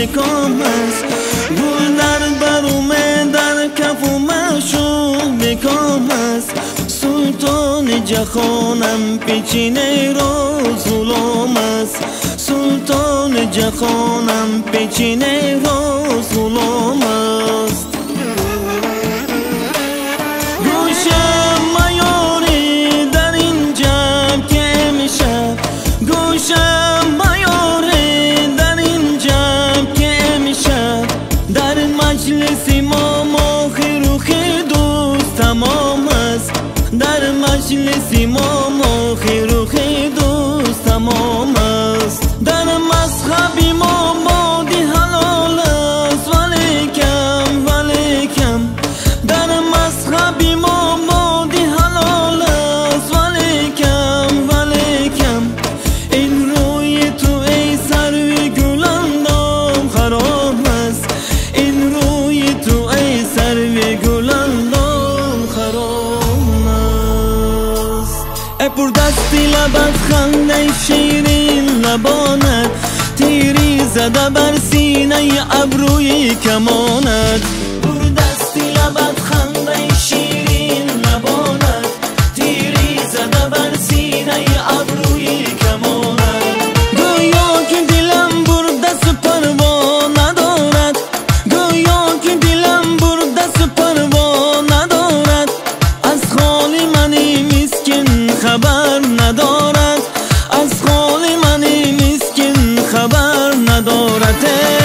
بکام است. گل در برومه در کف و معشوق بکام است. سلطان جهانم پیچینه را ظلم است. سلطان جهانم پیچینه را ظلم است. گوشم میاری در این جمع که امشب، گوشم میاری در این جمع که امشب، در مجلس ما ماه روخ دوست تمام است. در مجلس ما ماه روخ دوست تمام است. در مذهب ما بادی حلال است ولی کم ولی کم. در مذهب ما بادی حلال است ولی کم ولی کم. این روی تو ای سروی گلندام خراب است. این روی تو ای سروی گلندام خراب است. ای پر دستی لبت خنده شیرین لبانت، تیری زده بر سینه ابروی کمانت. پر دستی لبت خنده شیرین لبانت، تیری زده بر سینه ابروی کمانت. گویا که دلم برده سپروا ندارد، گویا که دلم برده سپروا ندارد. از خالی منی مسکین خبر ندارد، از خالی منی مسکین خبر ندارد.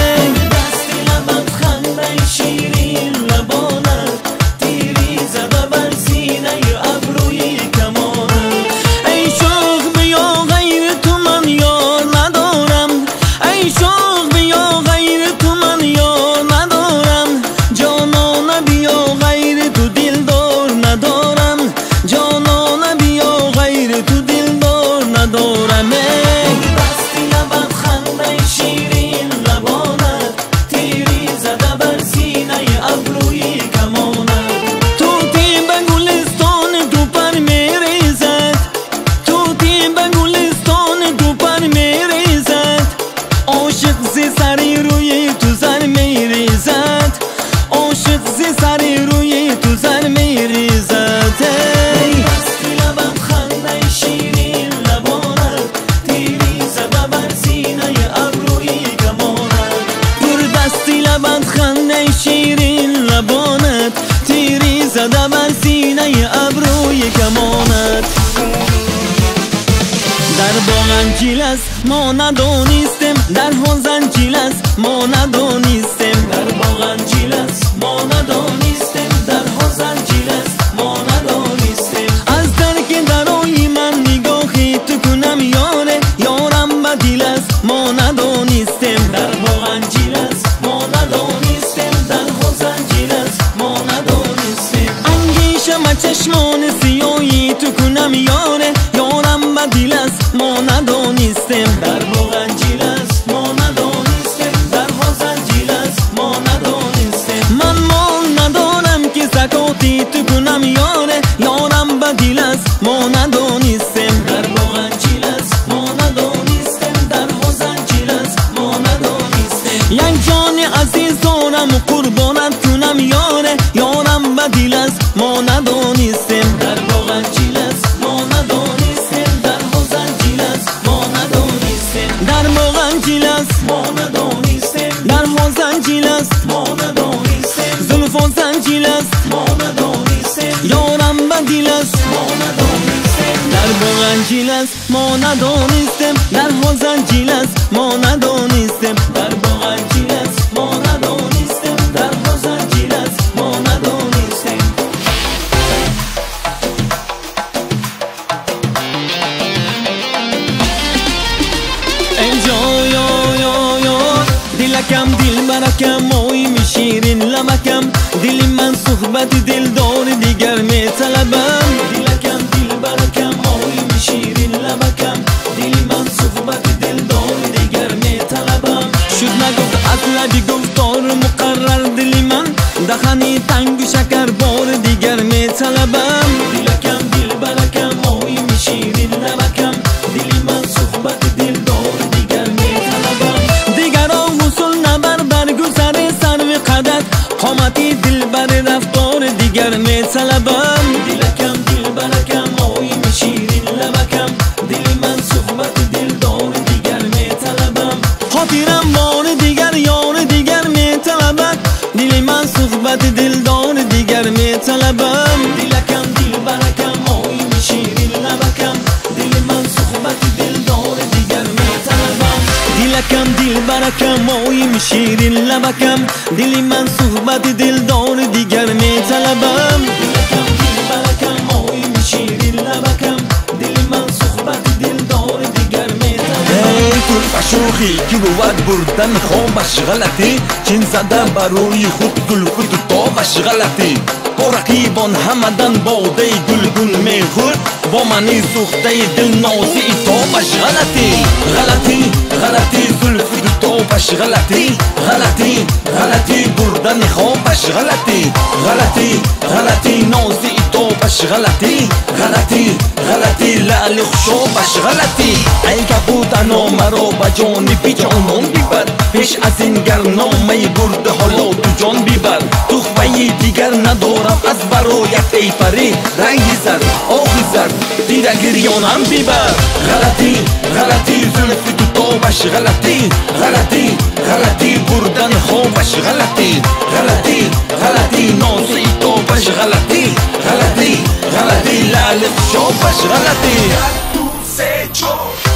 دستی لبت خنده شیرین لبانت، تیری زده بر سینه ابروی کمانت. ای شوق بیا غیر تو من یار ندارم، ای شوق بیا غیر تو من یار ندارم. جانانه بیا غیر تو دلدار ندارم، جانانه بیا غیر تو دلدار ندارم. دستی لبت خنده شیرین لبانت، تیری زده بر سینه ابروی کمانت. توتی به گلستان تو پر میریزد، توتی به گلستان تو پر میریزد. عاشق ز سری روی تو زر میریزد، عاشق ز سری روی تو زر میریزد. دستی لبت خنده شیرین لبانت، تیری زده بر سینه ابروی کمانت. پر دستی لبت خنده شیرین لبانت، تیری زده بر سینه ابروی کمانت. در باغ انجیل است ما ندانستیم، در حوض انجیل است ما ندانستیم. در باغ انجیل است ما ندانستیم، در حوض انجیل است ما ندانستیم. از درک درای من نگاهی تو کنم یاره، یارم بدیل است ما ندانستیم. در باغ انجیل است ما ندانستیم، در حوض انجیل است ما ندانستیم. انگیشم چشمان سیاهی تو کنم یاره، یارم بدیل است ما ندانستیم. در باغ انجیل است ما ندانستیم، در حوض انجیل است ما ندانستیم. من مال ندارم که زکاتی تو کنم یاره، یارم بدیل است ما ندانستیم. در باغ انجیل است ما ندانستیم، در حوض انجیل است ما ندانستیم. یک جان عزیز دارم و قربانت کنم یاره، یارم بدیل است ما ندانستیم. در باغ انجیل است ما ندانستیم، در حوض انجیل است ما ندانستیم. در باغ انجیل است ما ندانستیم، در حوض انجیل است ما ندانستیم. زلف و زنجیل است ما ندانستیم، یارم بدیل است ما ندانستیم. در باغ انجیل است ما ندانستیم، در حوض انجیل است ما ندانستیم. در باغ انجیل است ما ندانستیم، در حوض انجیل است ما ندانستیم. دلکم دل برکم آی میشیرین لبکم، دل من صحبت دلدار دیگر میطلبم. دلکم دل برکم آی میشیرین لبکم، دل من صحبت دلدار دیگر میطلبم. شد نگفت اصلا گفتار مقرر دل من، دهنی تنگ و شکر بار دیگر میطلبم. دلکم دل برکم آی میشیرین لبکم، دل من صحبت دلدار دیگر میطلبم. دیگر وصول نبر دیگر میطلبم. دلکم دلبرکم آیم شیرین لبکم، دل من صحبت دلدار دیگر میطلبم. خاطرم بار دیگر یار دیگر میطلبد، دل من صحبت دلدار دیگر میطلبم. دلکم دلبرکم آیم شیرین لبکم، دل من صحبت دلدار دیگر میطلبم. دلکم دلبرکم آیم شیرین لبکم، دل من صحبت دلدار دیگر میطلبم. دلکم دلبرکم آیم شیرین لبکم، دل من صحبت دلدار دیگر میطلبم. ای تو فشوخی که بود بردن خوابش غلطی، چین زده بروی خود گلفت تابش غلطی. با رقیبان همدن باده گلگون میخورد، با منی سوخته دل نازی تابش غلطی. غلطی غلطی زلفت تابش غلطی، غلطی غلطی بردن خوابش غلطی. غلطی غلطی نازی تابش غلطی، غلطی غلطی لعل خوشابش غلطی. ای کبودن مرا به جان بی جانان ببر، پیش از این گرنامه برده حالا تو جان ببر. تخمه دیگر ندارم از برایت ای پری، رنگی زرد آخی زرد دیده گریانم ببر. غلطی غلطی زلف تو تابش غلطی، غلطی غلطی بردن خوابش غلطی. غلطی غلطی نازی تابش غلطی، غلطی غلطی لعل خوشابش غلطی. تو سه چو